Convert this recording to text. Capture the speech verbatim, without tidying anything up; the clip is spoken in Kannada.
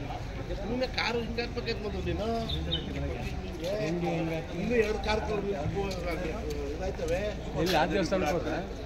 ಸುಮ್ಮನೆ ಕಾರು ಹಿಂಗೆ ಹಾಕ್ಬೇಕೈತೆ ಮೊದಲು ನೀನು ಇನ್ನೂ ಎರಡು ಕಾರ್ ಇದಾಯ್ತವೆ. ಇಲ್ಲಿ ಆ ದೇವಸ್ಥಾನಕ್ಕೆ ಹೋದ್ರೆ